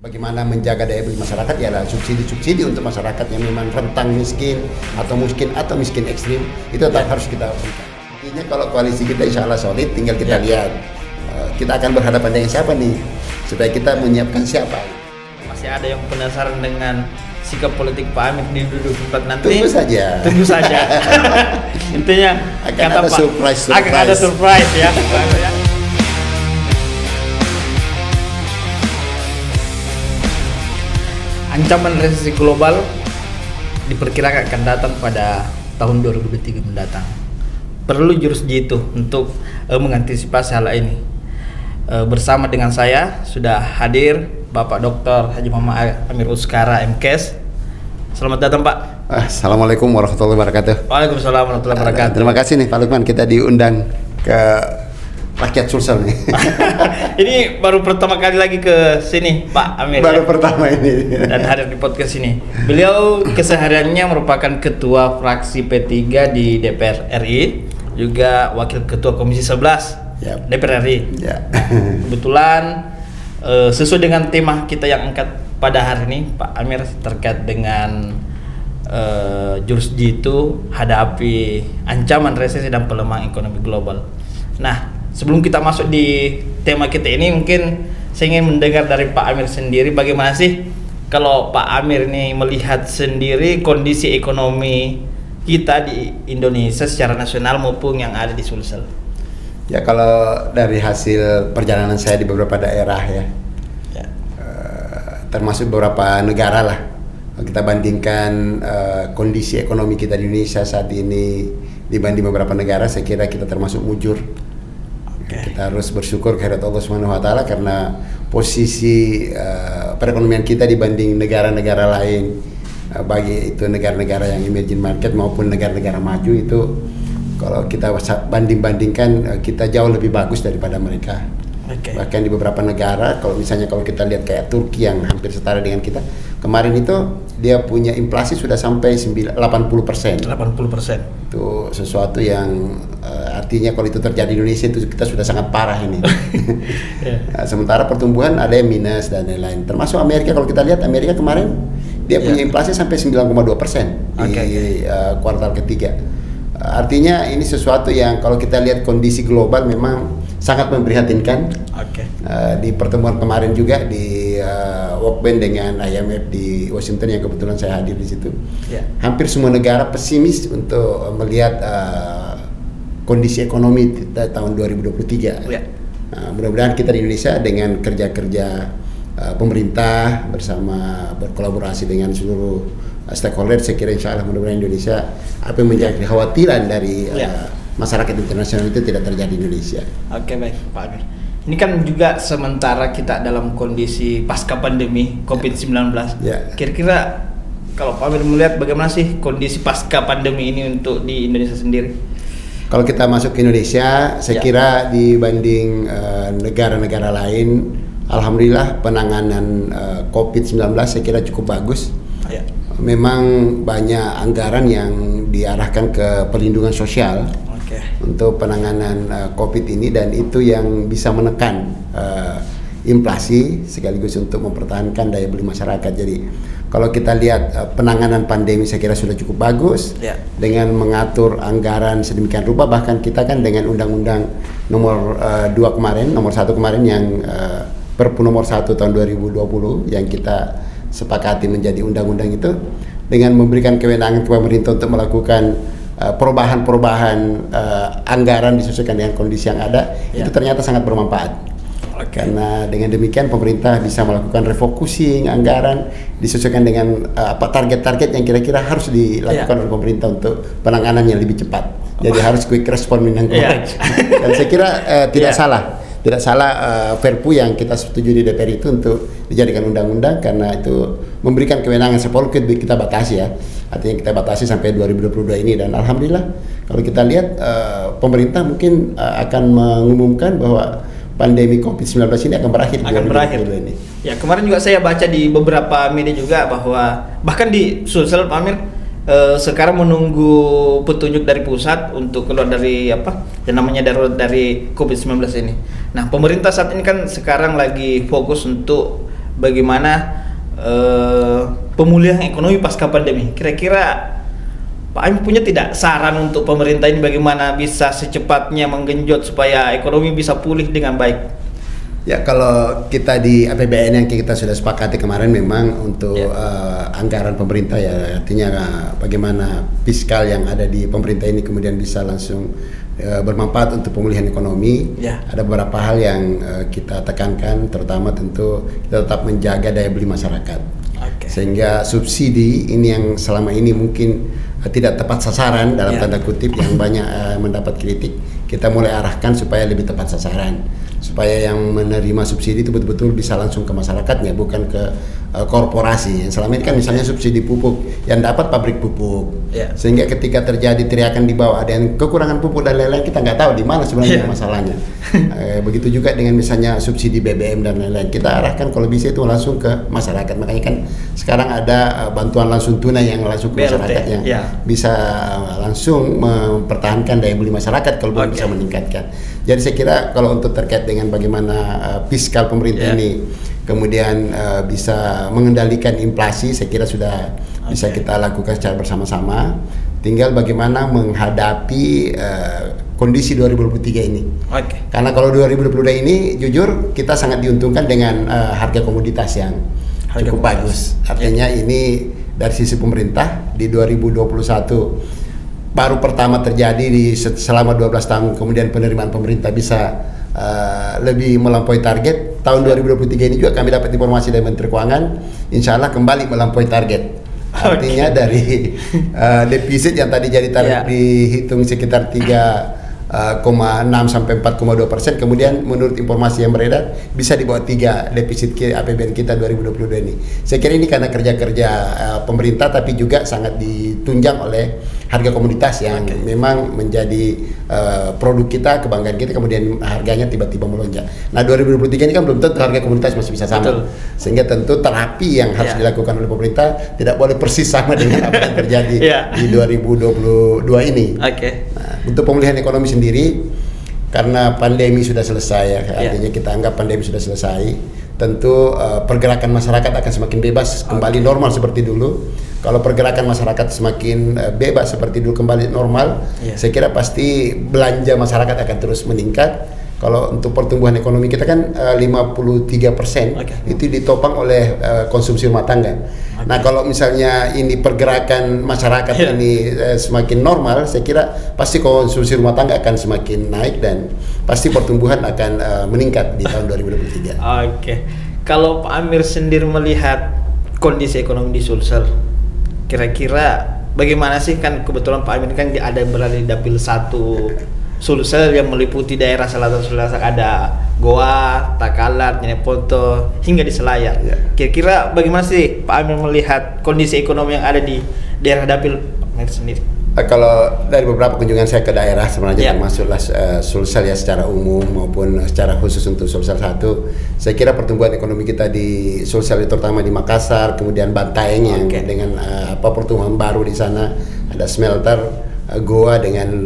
Bagaimana menjaga daya beli masyarakat ialah subsidi-subsidi untuk masyarakat yang memang rentang miskin atau miskin ekstrim itu tetap harus kita berikan. Intinya kalau koalisi kita insya Allah solid, tinggal kita lihat kita akan berhadapan dengan siapa nih supaya kita menyiapkan siapa. Masih ada yang penasaran dengan sikap politik Pak Amir di 2024 nanti? Tunggu saja. Tunggu saja. Intinya akan ada surprise. Akan ada surprise ya. Ancaman resesi global diperkirakan akan datang pada tahun 2023 mendatang. Perlu jurus jitu untuk mengantisipasi hal ini. Bersama dengan saya sudah hadir Bapak Dr. Haji Muhammad Amir Uskara MKes. Selamat datang Pak. Assalamualaikum warahmatullahi wabarakatuh. Waalaikumsalam warahmatullahi wabarakatuh. Terima kasih nih Pak Lukman, kita diundang ke rakyat Sulsel nih. Ini baru pertama kali lagi ke sini Pak Amir. Baru pertama ini. Dan hadir di podcast ini. Beliau kesehariannya merupakan ketua fraksi P3 di DPR RI, juga wakil ketua Komisi 11 DPR RI. Kebetulan sesuai dengan tema kita yang angkat pada hari ini Pak Amir terkait dengan jurus jitu hadapi ancaman resesi dan pelemahan ekonomi global. Nah, sebelum kita masuk di tema kita ini, mungkin saya ingin mendengar dari Pak Amir sendiri bagaimana sih kalau Pak Amir ini melihat sendiri kondisi ekonomi kita di Indonesia secara nasional maupun yang ada di Sulsel. Ya, kalau dari hasil perjalanan saya di beberapa daerah termasuk beberapa negara lah, kita bandingkan kondisi ekonomi kita di Indonesia saat ini dibanding beberapa negara, saya kira kita termasuk mujur. Kita harus bersyukur kehadirat Allah Subhanahu wa taala karena posisi perekonomian kita dibanding negara-negara lain, bagi itu negara-negara yang emerging market maupun negara-negara maju, itu kalau kita banding-bandingkan kita jauh lebih bagus daripada mereka. Bahkan di beberapa negara, kalau kita lihat kayak Turki yang hampir setara dengan kita, kemarin itu dia punya inflasi sudah sampai 80%. 80%. Itu sesuatu yang artinya kalau itu terjadi di Indonesia itu kita sudah sangat parah ini. Nah, sementara pertumbuhan ada yang minus dan lain-lain. Termasuk Amerika, kalau kita lihat Amerika kemarin dia punya inflasi sampai 9,2% di kuartal ketiga. Artinya ini sesuatu yang kalau kita lihat kondisi global memang sangat memprihatinkan. Di pertemuan kemarin juga di World Bank dengan IMF di Washington yang kebetulan saya hadir di situ, hampir semua negara pesimis untuk melihat kondisi ekonomi tahun 2023. Mudah-mudahan kita di Indonesia dengan kerja-kerja pemerintah bersama berkolaborasi dengan seluruh stakeholder, saya kira insya Allah mudah-mudahan Indonesia apa yang menjadi kekhawatiran dari masyarakat internasional itu tidak terjadi di Indonesia. Oke, baik Pak Amir. Ini kan juga sementara kita dalam kondisi pasca pandemi COVID-19. Kira-kira kalau Pak Amir melihat bagaimana sih kondisi pasca pandemi ini untuk di Indonesia sendiri? Kalau kita masuk ke Indonesia, saya kira dibanding negara-negara lain, alhamdulillah penanganan COVID-19 saya kira cukup bagus. Memang banyak anggaran yang diarahkan ke perlindungan sosial untuk penanganan COVID ini, dan itu yang bisa menekan inflasi sekaligus untuk mempertahankan daya beli masyarakat. Jadi kalau kita lihat penanganan pandemi saya kira sudah cukup bagus dengan mengatur anggaran sedemikian rupa. Bahkan kita kan dengan Undang-Undang nomor 1 kemarin yang Perpu nomor 1 tahun 2020 yang kita sepakati menjadi undang-undang itu, dengan memberikan kewenangan kepada pemerintah untuk melakukan perubahan-perubahan anggaran disesuaikan dengan kondisi yang ada, itu ternyata sangat bermanfaat. Karena dengan demikian pemerintah bisa melakukan refocusing anggaran disesuaikan dengan target-target yang kira-kira harus dilakukan oleh pemerintah untuk penanganan yang lebih cepat. Jadi harus quick response dan saya kira tidak salah Perpu yang kita setuju di DPR itu untuk dijadikan undang-undang, karena itu memberikan kewenangan sepuluh kita batasi artinya kita batasi sampai 2022 ini. Dan alhamdulillah kalau kita lihat pemerintah mungkin akan mengumumkan bahwa pandemi COVID-19 ini akan berakhir ini. Ya, kemarin juga saya baca di beberapa media juga bahwa bahkan di Sulsel Pak Amir sekarang menunggu petunjuk dari pusat untuk keluar dari yang namanya darurat dari COVID-19 ini. Nah, pemerintah saat ini kan sekarang lagi fokus untuk bagaimana pemulihan ekonomi pasca pandemi. Kira-kira Pak Amir punya tidak saran untuk pemerintah ini bagaimana bisa secepatnya menggenjot supaya ekonomi bisa pulih dengan baik? Ya, kalau kita di APBN yang kita sudah sepakati kemarin memang untuk anggaran pemerintah, ya artinya bagaimana fiskal yang ada di pemerintah ini kemudian bisa langsung bermanfaat untuk pemulihan ekonomi. Ada beberapa hal yang kita tekankan, terutama tentu kita tetap menjaga daya beli masyarakat. Sehingga subsidi ini yang selama ini mungkin tidak tepat sasaran dalam tanda kutip, yang banyak mendapat kritik, kita mulai arahkan supaya lebih tepat sasaran, supaya yang menerima subsidi itu betul-betul bisa langsung ke masyarakatnya, bukan ke korporasi. Selama ini kan misalnya subsidi pupuk yang dapat pabrik pupuk, sehingga ketika terjadi teriakan di bawah ada yang kekurangan pupuk dan lain-lain, kita nggak tahu di mana sebenarnya masalahnya. Begitu juga dengan misalnya subsidi BBM dan lain-lain, kita arahkan kalau bisa itu langsung ke masyarakat. Makanya kan sekarang ada bantuan langsung tunai yang langsung ke masyarakat, yang bisa langsung mempertahankan daya beli masyarakat kalau belum bisa meningkatkan. Jadi saya kira kalau untuk terkait dengan bagaimana fiskal pemerintah ini kemudian bisa mengendalikan inflasi, saya kira sudah bisa kita lakukan secara bersama-sama. Tinggal bagaimana menghadapi kondisi 2023 ini. Karena kalau 2022 ini jujur kita sangat diuntungkan dengan harga komoditas yang cukup bagus. Artinya ini dari sisi pemerintah di 2021 baru pertama terjadi selama 12 tahun, kemudian penerimaan pemerintah bisa lebih melampaui target. Tahun 2023 ini juga kami dapat informasi dari Menteri Keuangan, insya Allah kembali melampaui target. Artinya dari defisit yang tadi jadi target dihitung sekitar 3,6 sampai 4,2%, kemudian menurut informasi yang beredar bisa di bawah 3 defisit APBN kita 2022 ini. Saya kira ini karena kerja-kerja pemerintah, tapi juga sangat ditunjang oleh harga komoditas yang memang menjadi produk kita, kebanggaan kita, kemudian harganya tiba-tiba melonjak. Nah 2023 ini kan belum tentu harga komoditas masih bisa sama. Sehingga tentu terapi yang harus dilakukan oleh pemerintah tidak boleh persis sama dengan apa yang terjadi di 2022 ini. Nah, untuk pemulihan ekonomi sendiri, karena pandemi sudah selesai ya, artinya kita anggap pandemi sudah selesai, tentu pergerakan masyarakat akan semakin bebas kembali normal seperti dulu. Kalau pergerakan masyarakat semakin bebas seperti dulu kembali normal, saya kira pasti belanja masyarakat akan terus meningkat. Kalau untuk pertumbuhan ekonomi kita kan 53% itu ditopang oleh konsumsi rumah tangga. Nah kalau misalnya ini pergerakan masyarakat ini semakin normal, saya kira pasti konsumsi rumah tangga akan semakin naik dan pasti pertumbuhan akan meningkat di tahun 2023. Kalau Pak Amir sendiri melihat kondisi ekonomi di Sulsel, kira-kira bagaimana sih? Kan kebetulan Pak Amir kan ada berada di Dapil 1 Sulsel yang meliputi daerah selatan Sulsel, ada Goa, Takalar, Nyenepoto, hingga di Selayar. Kira-kira bagaimana sih Pak Amir melihat kondisi ekonomi yang ada di daerah Dapil Pak Amir sendiri? Kalau dari beberapa kunjungan saya ke daerah sebenarnya termasuklah Sulsel ya secara umum maupun secara khusus untuk Sulsel 1, saya kira pertumbuhan ekonomi kita di Sulsel terutama di Makassar, kemudian Bantaeng yang dengan pertumbuhan baru di sana, ada smelter, Goa dengan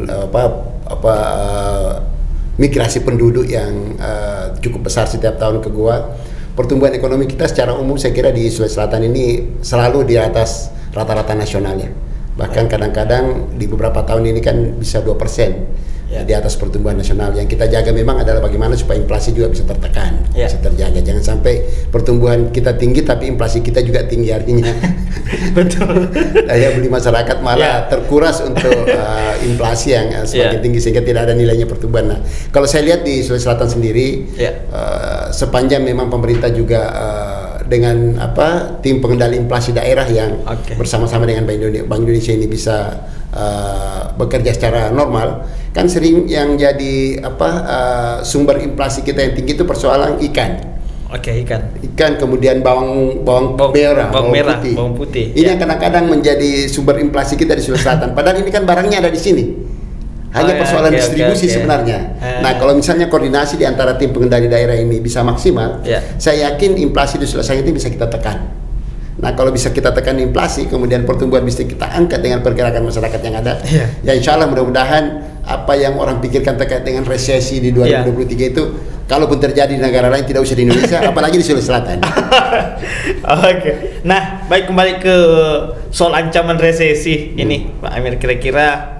migrasi penduduk yang cukup besar setiap tahun ke Goa. Pertumbuhan ekonomi kita secara umum saya kira di Sulawesi Selatan ini selalu di atas rata-rata nasionalnya. Bahkan kadang-kadang di beberapa tahun ini kan bisa 2% di atas pertumbuhan nasional. Yang kita jaga memang adalah bagaimana supaya inflasi juga bisa tertekan, bisa terjaga. Jangan sampai pertumbuhan kita tinggi tapi inflasi kita juga tinggi, artinya daya beli masyarakat malah terkuras untuk inflasi yang semakin tinggi sehingga tidak ada nilainya pertumbuhan. Nah, kalau saya lihat di Sulawesi Selatan sendiri, sepanjang memang pemerintah juga dengan tim pengendali inflasi daerah yang bersama-sama dengan Bank Indonesia ini bisa bekerja secara normal, kan sering yang jadi sumber inflasi kita yang tinggi itu persoalan ikan. Ikan, kemudian bawang merah, bawang putih. Ini yang kadang-kadang menjadi sumber inflasi kita di Sulawesi Selatan. Padahal ini kan barangnya ada di sini. Hanya persoalan distribusi sebenarnya. Nah, kalau misalnya koordinasi di antara tim pengendali daerah ini bisa maksimal, saya yakin inflasi di Sulawesi ini bisa kita tekan. Nah kalau bisa kita tekan inflasi, kemudian pertumbuhan bisa kita angkat dengan pergerakan masyarakat yang ada, ya insya Allah mudah-mudadan apa yang orang pikirkan terkait dengan resesi di 2023 itu, kalaupun terjadi di negara lain tidak usah di Indonesia, apalagi di Sulawesi Selatan. Oke. Nah, baik, kembali ke soal ancaman resesi ini, Pak Amir, kira-kira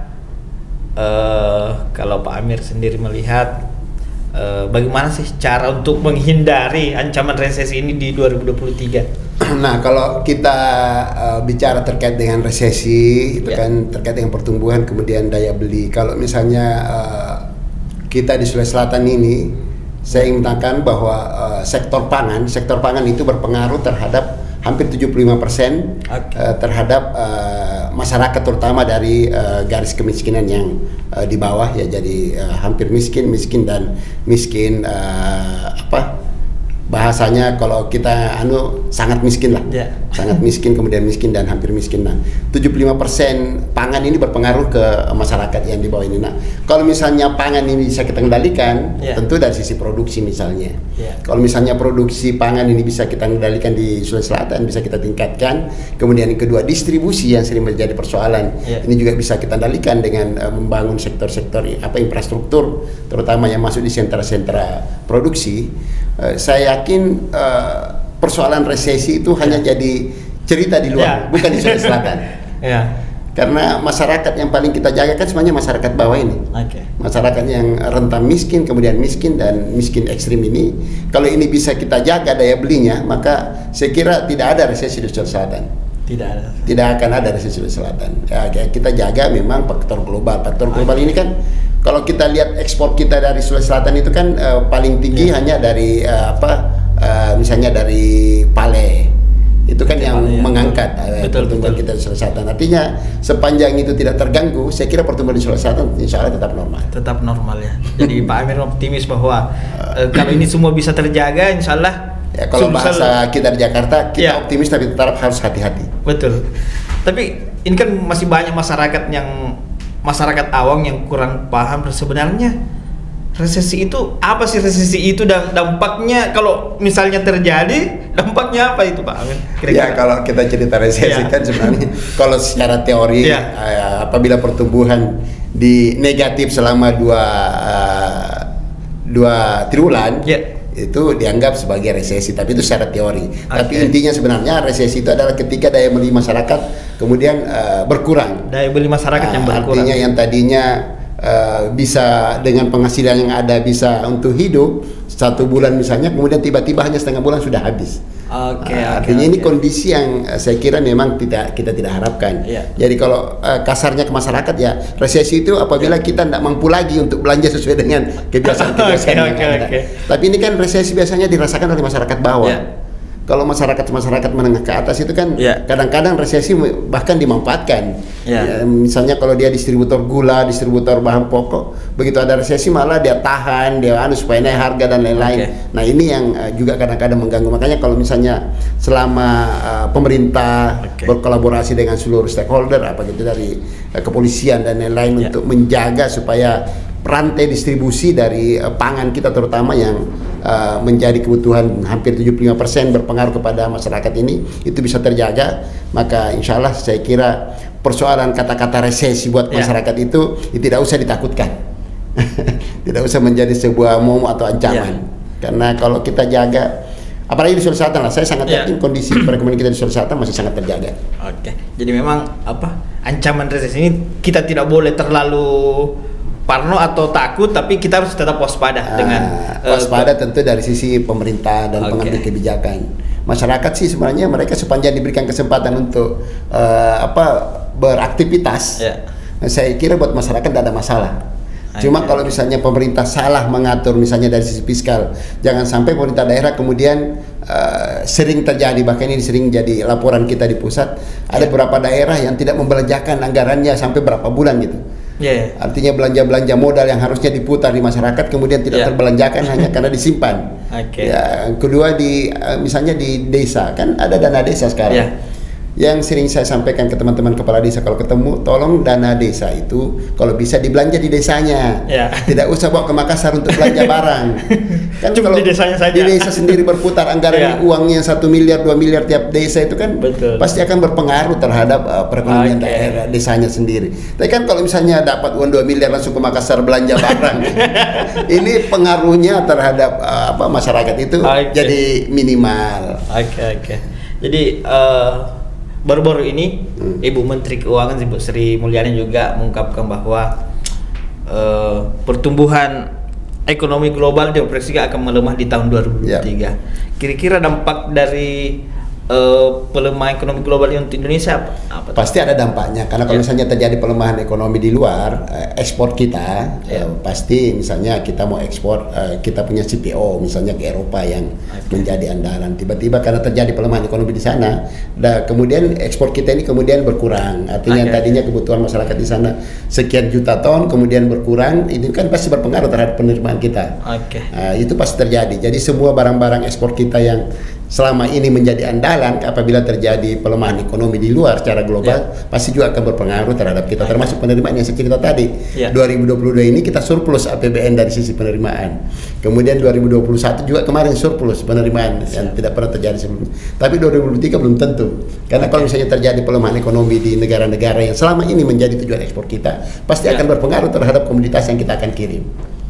kalau Pak Amir sendiri melihat bagaimana sih cara untuk menghindari ancaman resesi ini di 2023? Nah, kalau kita bicara terkait dengan resesi, itu kan terkait dengan pertumbuhan, kemudian daya beli. Kalau misalnya kita di Sulawesi Selatan ini, saya ingin mengatakan bahwa sektor pangan itu berpengaruh terhadap hampir 75% terhadap masyarakat, terutama dari garis kemiskinan yang di bawah, ya, jadi hampir miskin dan miskin bahasanya kalau kita sangat miskin lah, sangat miskin, kemudian miskin dan hampir miskin. Nah, 75% pangan ini berpengaruh ke masyarakat yang di bawah ini. Nah, kalau misalnya pangan ini bisa kita kendalikan, tentu dari sisi produksi misalnya. Kalau misalnya produksi pangan ini bisa kita kendalikan di Sulawesi Selatan, bisa kita tingkatkan. Kemudian yang kedua, distribusi yang sering menjadi persoalan, ini juga bisa kita kendalikan dengan membangun sektor-sektor infrastruktur, terutama yang masuk di sentra-sentra produksi. Saya yakin persoalan resesi itu hanya jadi cerita di luar, bukan di Sulawesi Selatan. Karena masyarakat yang paling kita jaga kan sebenarnya masyarakat bawah ini. Masyarakat yang rentan miskin, kemudian miskin dan miskin ekstrim ini. Kalau ini bisa kita jaga daya belinya, maka saya kira tidak ada resesi di Sulawesi Selatan. Tidak akan ada resesi di Sulawesi Selatan. Ya, kita jaga memang faktor global. Faktor global ini kan, kalau kita lihat ekspor kita dari Sulawesi Selatan itu kan paling tinggi hanya dari misalnya dari Pale. Itu kan yang mengangkat pertumbuhan kita di Sulawesi Selatan. Artinya sepanjang itu tidak terganggu, saya kira pertumbuhan di Sulawesi Selatan insya Allah tetap normal. Tetap normal ya. Jadi Pak Amir optimis bahwa kalau ini semua bisa terjaga, insya Allah. Ya, kalau bahasa kita di Jakarta, kita optimis tapi tetap harus hati-hati. Betul. Tapi ini kan masih banyak masyarakat awam yang kurang paham sebenarnya resesi itu apa sih, resesi itu dan dampaknya kalau misalnya terjadi, dampaknya apa itu Pak Amir? Ya, kalau kita cerita resesi kan sebenarnya kalau secara teori apabila pertumbuhan di negatif selama dua triwulan itu dianggap sebagai resesi, tapi itu secara teori. Tapi intinya sebenarnya resesi itu adalah ketika daya beli masyarakat kemudian berkurang. Daya beli masyarakat yang berkurang. Artinya yang tadinya bisa dengan penghasilan yang ada bisa untuk hidup 1 bulan misalnya, kemudian tiba-tiba hanya setengah bulan sudah habis. Artinya ini kondisi yang saya kira memang kita tidak harapkan. Jadi kalau kasarnya ke masyarakat, ya resesi itu apabila kita tidak mampu lagi untuk belanja sesuai dengan kebiasaan-kebiasaan yang ada. Tapi ini kan resesi biasanya dirasakan oleh masyarakat bawah. Kalau masyarakat menengah ke atas itu kan kadang-kadang resesi bahkan dimanfaatkan. Misalnya kalau dia distributor gula, distributor bahan pokok, begitu ada resesi malah dia tahan, dia supaya naik harga dan lain-lain. Nah ini yang juga kadang-kadang mengganggu. Makanya kalau misalnya selama pemerintah berkolaborasi dengan seluruh stakeholder, dari kepolisian dan lain-lain untuk menjaga supaya rantai distribusi dari pangan kita terutama yang menjadi kebutuhan hampir 75% berpengaruh kepada masyarakat ini, itu bisa terjaga, maka insya Allah saya kira persoalan kata-kata resesi buat masyarakat itu tidak usah ditakutkan. Tidak usah menjadi sebuah momok atau ancaman. Karena kalau kita jaga, apalagi di Sulawesi Selatan lah, saya sangat yakin kondisi perekonomian kita di Sulawesi Selatan masih sangat terjaga. Jadi memang ancaman resesi ini kita tidak boleh terlalu parno atau takut, tapi kita harus tetap waspada dengan waspada tentu dari sisi pemerintah dan pengambil kebijakan. Masyarakat sih sebenarnya mereka sepanjang diberikan kesempatan untuk beraktivitas, saya kira buat masyarakat tidak ada masalah. Cuma kalau misalnya pemerintah salah mengatur misalnya dari sisi fiskal, jangan sampai pemerintah daerah kemudian sering terjadi, bahkan ini sering jadi laporan kita di pusat, ada beberapa daerah yang tidak membelanjakan anggarannya sampai berapa bulan gitu. Artinya belanja-belanja modal yang harusnya diputar di masyarakat kemudian tidak terbelanjakan hanya karena disimpan. Yang kedua misalnya di desa kan ada dana desa sekarang. Yang sering saya sampaikan ke teman-teman kepala desa kalau ketemu, tolong dana desa itu kalau bisa dibelanja di desanya. Tidak usah bawa ke Makassar untuk belanja barang. Kan cuma kalau di desanya saja. Di desa sendiri berputar anggaran uangnya 1 miliar 2 miliar tiap desa itu kan pasti akan berpengaruh terhadap perekonomian daerah desanya sendiri. Tapi kan kalau misalnya dapat uang 2 miliar langsung ke Makassar belanja barang, ini pengaruhnya terhadap masyarakat itu jadi minimal. Jadi baru-baru ini Ibu Menteri Keuangan Ibu Sri Mulyani juga mengungkapkan bahwa pertumbuhan ekonomi global diproyeksikan akan melemah di tahun 2023. Kira-kira dampak dari pelemahan ekonomi global untuk Indonesia apa? Pasti ada dampaknya karena kalau misalnya terjadi pelemahan ekonomi di luar, ekspor kita pasti misalnya kita mau ekspor, kita punya CPO misalnya ke Eropa yang menjadi andalan, tiba-tiba karena terjadi pelemahan ekonomi di sana, kemudian ekspor kita ini kemudian berkurang, artinya tadinya kebutuhan masyarakat di sana sekian juta ton kemudian berkurang, itu kan pasti berpengaruh terhadap penerimaan kita. Itu pasti terjadi. Jadi semua barang-barang ekspor kita yang selama ini menjadi andalan, apabila terjadi pelemahan ekonomi di luar secara global, pasti juga akan berpengaruh terhadap kita, termasuk penerimaan yang saya cerita tadi. 2022 ini kita surplus APBN dari sisi penerimaan. Kemudian 2021 juga kemarin surplus penerimaan yang tidak pernah terjadi sebelumnya. Tapi 2023 belum tentu. Karena kalau misalnya terjadi pelemahan ekonomi di negara-negara yang selama ini menjadi tujuan ekspor kita, pasti akan berpengaruh terhadap komoditas yang kita akan kirim.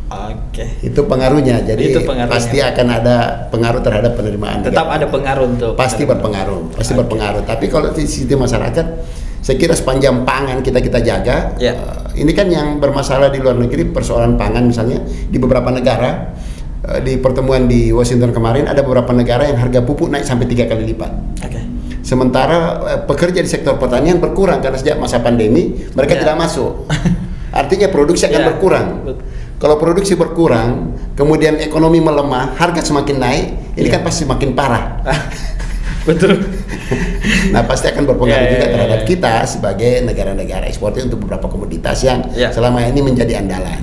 Itu pengaruhnya. Jadi pasti akan ada pengaruh terhadap penerimaan. Tetap ada pengaruh untuk pasti berpengaruh, berpengaruh. Tapi kalau di sisi masyarakat, saya kira sepanjang pangan kita jaga. Ini kan yang bermasalah di luar negeri persoalan pangan misalnya di beberapa negara. Di pertemuan di Washington kemarin ada beberapa negara yang harga pupuk naik sampai 3 kali lipat. Sementara pekerja di sektor pertanian berkurang karena sejak masa pandemi mereka tidak masuk. Artinya produksi akan berkurang. Kalau produksi berkurang, kemudian ekonomi melemah, harga semakin naik, ini kan pasti semakin parah. Betul. Nah, pasti akan berpengaruh juga terhadap kita sebagai negara-negara eksportir untuk beberapa komoditas yang selama ini menjadi andalan.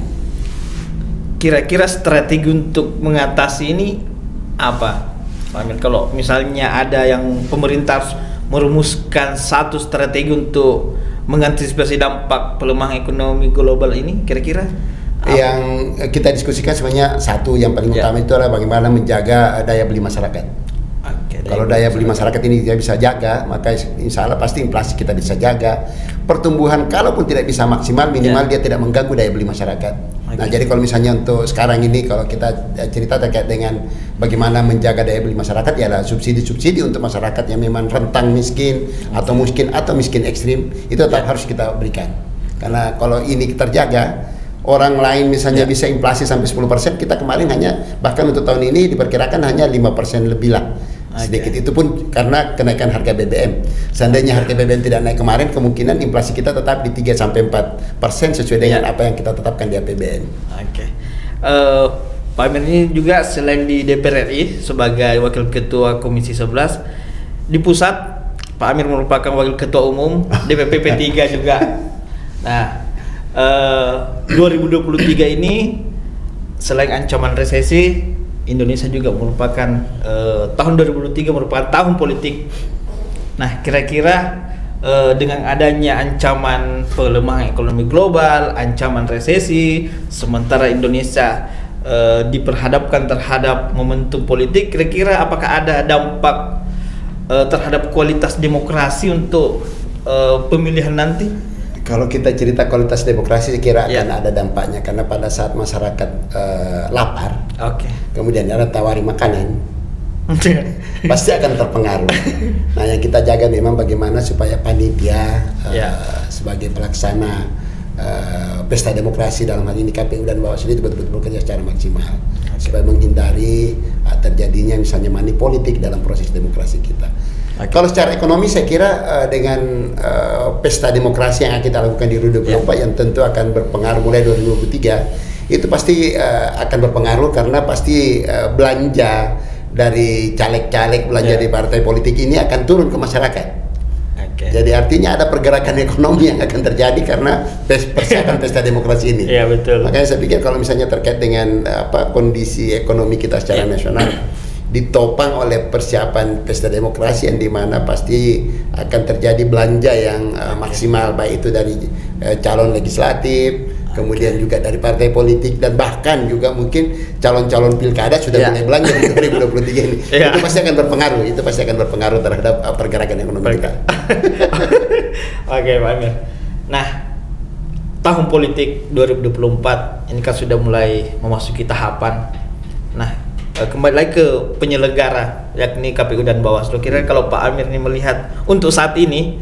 Kira-kira strategi untuk mengatasi ini apa, Pak Amir? Kalau misalnya ada yang pemerintah merumuskan satu strategi untuk mengantisipasi dampak pelemahan ekonomi global ini, kira-kira yang kita diskusikan sebenarnya satu yang paling utama itu adalah bagaimana menjaga daya beli masyarakat. Kalau daya beli masyarakat ini dia bisa jaga, maka insya Allah pasti inflasi kita bisa jaga. Pertumbuhan kalaupun tidak bisa maksimal, minimal dia tidak mengganggu daya beli masyarakat. Nah, jadi kalau misalnya untuk sekarang ini kalau kita cerita terkait dengan bagaimana menjaga daya beli masyarakat, ya lah subsidi-subsidi untuk masyarakat yang memang rentang miskin atau miskin ekstrim, itu tetap harus kita berikan. Karena kalau ini terjaga, orang lain misalnya bisa inflasi sampai 10%, kita kemarin bahkan untuk tahun ini diperkirakan hanya 5% lebih lah. Sedikit itu pun karena kenaikan harga BBM. Seandainya harga BBM tidak naik kemarin, kemungkinan inflasi kita tetap di 3-4% sesuai dengan apa yang kita tetapkan di APBN. Pak Amir ini juga selain di DPR RI sebagai Wakil Ketua Komisi 11, di pusat Pak Amir merupakan Wakil Ketua Umum DPP P3 juga. Nah, 2023 ini selain ancaman resesi, Indonesia juga merupakan tahun 2023 merupakan tahun politik. Nah, kira-kira dengan adanya ancaman pelemahan ekonomi global, ancaman resesi, sementara Indonesia diperhadapkan terhadap momentum politik, kira-kira apakah ada dampak terhadap kualitas demokrasi untuk pemilihan nanti? Kalau kita cerita kualitas demokrasi, saya kira akan ada dampaknya karena pada saat masyarakat lapar, kemudian ada tawari makanan, pasti akan terpengaruh. Nah, yang kita jaga memang bagaimana supaya panitia sebagai pelaksana pesta demokrasi dalam hal ini KPU dan Bawaslu itu betul-betul bekerja secara maksimal supaya menghindari terjadinya misalnya money politik dalam proses demokrasi kita. Kalau secara ekonomi saya kira dengan pesta demokrasi yang kita lakukan di 2024 yang tentu akan berpengaruh mulai 2023, itu pasti akan berpengaruh karena pasti belanja dari caleg-caleg, belanja di partai politik ini akan turun ke masyarakat. Jadi artinya ada pergerakan ekonomi yang akan terjadi karena persiapan pesta demokrasi ini. Betul. Makanya saya pikir kalau misalnya terkait dengan kondisi ekonomi kita secara nasional, ditopang oleh persiapan pesta demokrasi yang dimana pasti akan terjadi belanja yang maksimal, baik itu dari calon legislatif, kemudian juga dari partai politik, dan bahkan juga mungkin calon-calon pilkada sudah mulai belanja di 2023 ini. Itu pasti akan berpengaruh terhadap pergerakan ekonomi kita. Oke, Pak Amir. Nah, tahun politik 2024 ini kan sudah mulai memasuki tahapan. Nah, kembali lagi ke penyelenggara yakni KPU dan Bawaslu. Kira kalau Pak Amir ini melihat untuk saat ini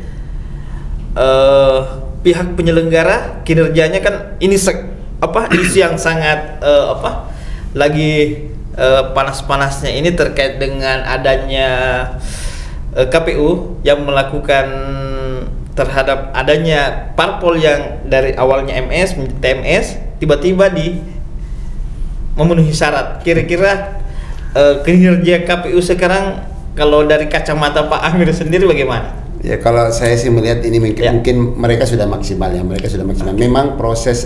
pihak penyelenggara kinerjanya kan ini isu yang sangat lagi panas-panasnya ini terkait dengan adanya KPU yang melakukan terhadap adanya parpol yang dari awalnya MS menjadi TMS tiba-tiba memenuhi syarat. Kira-kira kinerja KPU sekarang kalau dari kacamata Pak Amir sendiri bagaimana? Ya, kalau saya sih melihat ini mungkin mereka sudah maksimal ya, Memang proses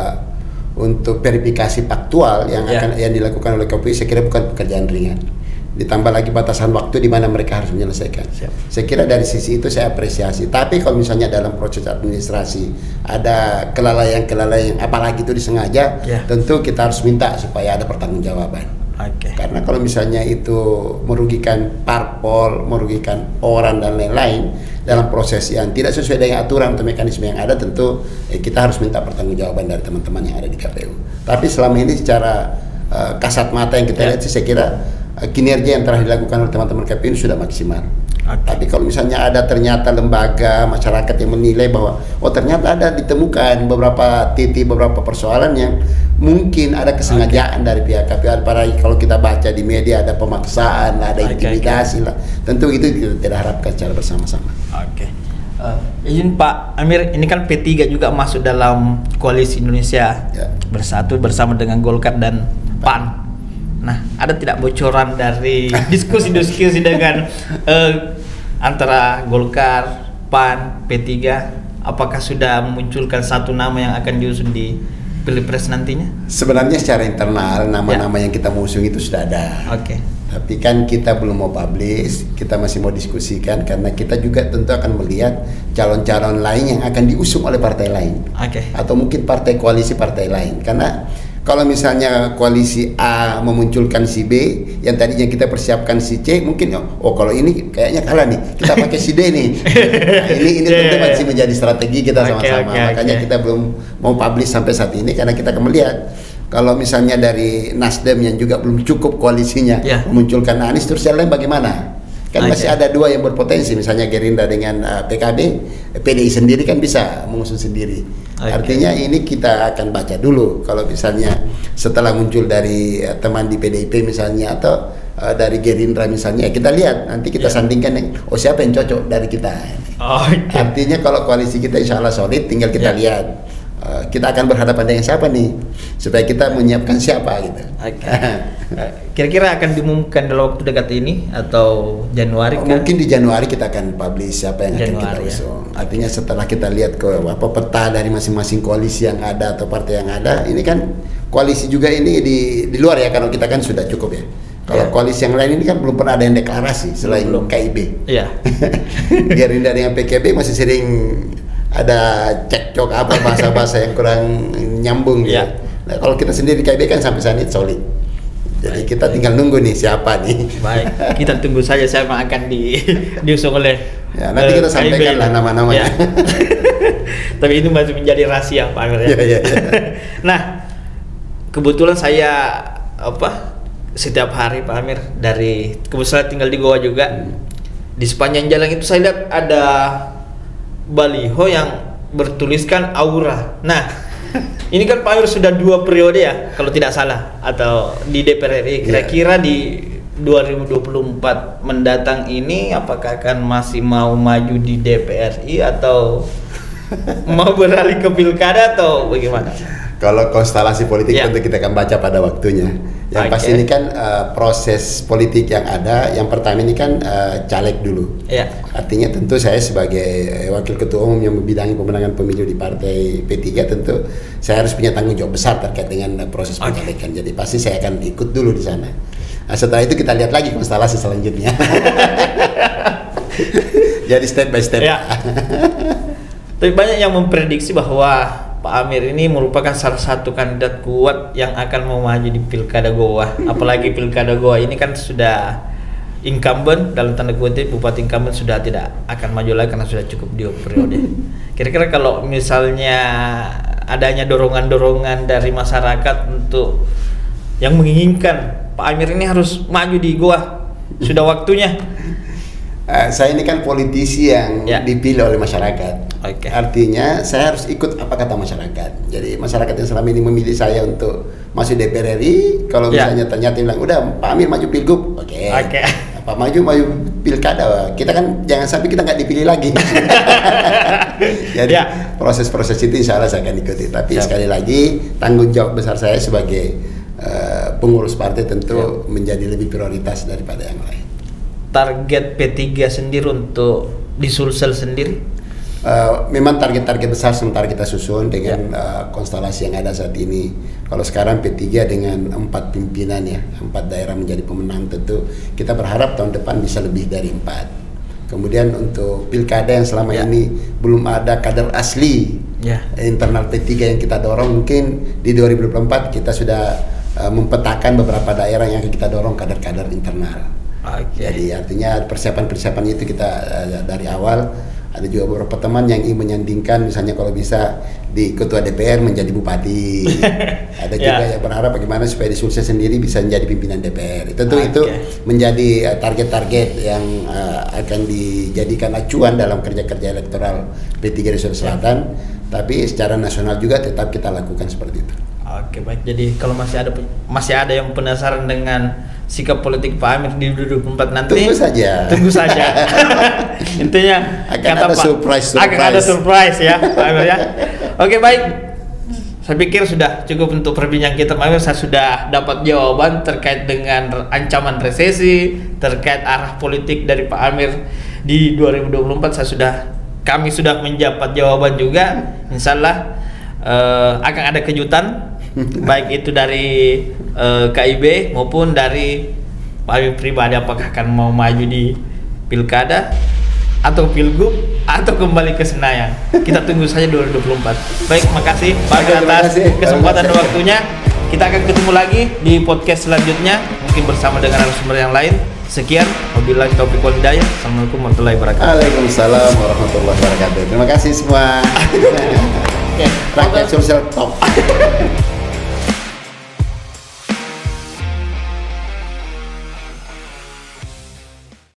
untuk verifikasi faktual yang dilakukan oleh KPU saya kira bukan pekerjaan ringan. Ditambah lagi batasan waktu di mana mereka harus menyelesaikan. Saya kira dari sisi itu saya apresiasi. Tapi kalau misalnya dalam proses administrasi ada kelalaian apalagi itu disengaja, tentu kita harus minta supaya ada pertanggungjawaban. Karena kalau misalnya itu merugikan parpol, merugikan orang dan lain-lain dalam proses yang tidak sesuai dengan aturan atau mekanisme yang ada, tentu kita harus minta pertanggungjawaban dari teman-teman yang ada di KPU. Tapi selama ini secara kasat mata yang kita lihat sih saya kira kinerja yang telah dilakukan oleh teman-teman KPU sudah maksimal. Tapi kalau misalnya ada ternyata lembaga masyarakat yang menilai bahwa ternyata ada ditemukan beberapa titik, beberapa persoalan yang mungkin ada kesengajaan dari pihak KPU, apalagi kalau kita baca di media ada pemaksaan, ada intimidasi lah. Tentu itu kita tidak harapkan secara bersama-sama. Izin Pak Amir, ini kan P3 juga masuk dalam Koalisi Indonesia Bersatu bersama dengan Golkar dan PAN. Nah, ada tidak bocoran dari diskusi-diskusi dengan antara Golkar, PAN, P3? Apakah sudah memunculkan satu nama yang akan diusung di Pilpres nantinya? Sebenarnya secara internal nama-nama yang kita mau usung itu sudah ada. Tapi kan kita belum mau publish, kita masih mau diskusikan karena kita juga tentu akan melihat calon-calon lain yang akan diusung oleh partai lain. Atau mungkin koalisi partai lain. Karena kalau misalnya koalisi A memunculkan si B, yang tadinya kita persiapkan si C, mungkin kalau ini kayaknya kalah nih, kita pakai si D nih. Nah, ini tentu masih menjadi strategi kita sama-sama. Makanya kita belum mau publish sampai saat ini karena kita akan melihat kalau misalnya dari Nasdem yang juga belum cukup koalisinya memunculkan Anies, terus yang lain bagaimana? Kan masih ada dua yang berpotensi, misalnya Gerindra dengan PKB, PDI sendiri kan bisa mengusung sendiri. Artinya ini kita akan baca dulu. Kalau misalnya setelah muncul dari teman di PDIP misalnya atau dari Gerindra misalnya, kita lihat nanti kita sandingkan siapa yang cocok dari kita. Artinya kalau koalisi kita insya Allah solid, tinggal kita lihat kita akan berhadapan dengan siapa nih, supaya kita menyiapkan siapa gitu. Kira-kira akan diumumkan dalam waktu dekat ini atau Januari? Mungkin di Januari kita akan publish siapa yang akan kita usung. Artinya setelah kita lihat peta dari masing-masing koalisi yang ada atau partai yang ada, ini kan koalisi juga ini di luar ya, karena kita kan sudah cukup ya. Kalau koalisi yang lain ini kan belum pernah ada yang deklarasi selain KIB. Gerindra dengan PKB masih sering ada cekcok bahasa-bahasa yang kurang nyambung gitu. Nah, kalau kita sendiri KIB kan sampai saat ini solid. Jadi kita tinggal nunggu nih siapa nih. Baik, kita tunggu saja siapa yang akan diusung oleh nanti kita sampaikan lah nama-namanya. Tapi itu masih menjadi rahasia Pak Amir ya. Nah, kebetulan saya setiap hari Pak Amir kebetulan tinggal di Goa juga. Di sepanjang jalan itu saya lihat ada baliho yang bertuliskan Aura. Nah, ini kan Pak Amir sudah 2 periode ya, kalau tidak salah, atau di DPR RI. Kira-kira di 2024 mendatang ini apakah akan masih mau maju di DPR RI atau mau beralih ke pilkada atau bagaimana? Kalau konstelasi politik tentu kita akan baca pada waktunya. Yang pasti ini kan proses politik yang ada. Yang pertama ini kan caleg dulu. Artinya tentu saya sebagai wakil ketua umum yang membidangi pemenangan pemilu di partai P3, tentu saya harus punya tanggung jawab besar terkait dengan proses pencalekan. Jadi pasti saya akan ikut dulu di sana. Nah, setelah itu kita lihat lagi konstelasi selanjutnya. Jadi step by step. Ya. Tapi banyak yang memprediksi bahwa Pak Amir ini merupakan salah satu kandidat kuat yang akan mau maju di Pilkada Goa. Apalagi Pilkada Goa ini kan sudah incumbent, dalam tanda kutip bupati incumbent sudah tidak akan maju lagi karena sudah cukup 2 periode. Kira-kira kalau misalnya adanya dorongan-dorongan dari masyarakat untuk yang menginginkan Pak Amir ini harus maju di Goa, sudah waktunya. Saya ini kan politisi yang dipilih oleh masyarakat. Artinya saya harus ikut apa kata masyarakat. Jadi masyarakat yang selama ini memilih saya untuk masuk DPR RI, kalau misalnya ternyata bilang udah Pak Amir maju pilgub, oke. Apa maju pilkada, kita kan jangan sampai kita nggak dipilih lagi. Jadi proses-proses itu insya Allah saya akan ikuti. Tapi sekali lagi tanggung jawab besar saya sebagai pengurus partai tentu menjadi lebih prioritas daripada yang lain. Target P3 sendiri untuk di Sulsel sendiri? Memang target-target besar sementara kita susun dengan konstelasi yang ada saat ini. Kalau sekarang P3 dengan 4 pimpinan 4 daerah menjadi pemenang, tentu kita berharap tahun depan bisa lebih dari 4. Kemudian untuk pilkada yang selama ini belum ada kader asli internal P3 yang kita dorong, mungkin di 2024 kita sudah mempetakan beberapa daerah yang akan kita dorong kader-kader internal. Jadi artinya persiapan-persiapan itu kita dari awal. Ada juga beberapa teman yang ingin menyandingkan, misalnya kalau bisa di ketua DPR menjadi bupati. Ada juga yang berharap bagaimana supaya di Sulsel sendiri bisa menjadi pimpinan DPR. Tentu itu menjadi target-target yang akan dijadikan acuan dalam kerja-kerja elektoral P3 di Sulawesi Selatan. Tapi secara nasional juga tetap kita lakukan seperti itu. Oke, baik. Jadi kalau masih ada yang penasaran dengan sikap politik Pak Amir di 2024 nanti, tunggu saja. Intinya akan ada surprise. Akan ada surprise ya Pak Amir ya. Oke, baik. Saya pikir sudah cukup untuk perbincangan kita Pak Amir. Saya sudah dapat jawaban terkait dengan ancaman resesi, terkait arah politik dari Pak Amir di 2024. Kami sudah mendapat jawaban juga. Insya Allah akan ada kejutan, baik itu dari KIB maupun dari Pak Amir pribadi, apakah akan mau maju di pilkada atau pilgub atau kembali ke Senayan. Kita tunggu saja 2024. Baik, makasih Pak Amir atas kesempatan dan waktunya. Kita akan ketemu lagi di podcast selanjutnya, mungkin bersama dengan narasumber yang lain. Sekian, wabillahi taufiq wal hidayah. Assalamualaikum warahmatullahi wabarakatuh. Waalaikumsalam warahmatullahi wabarakatuh. Terima kasih semua. Rakyat Sulsel top.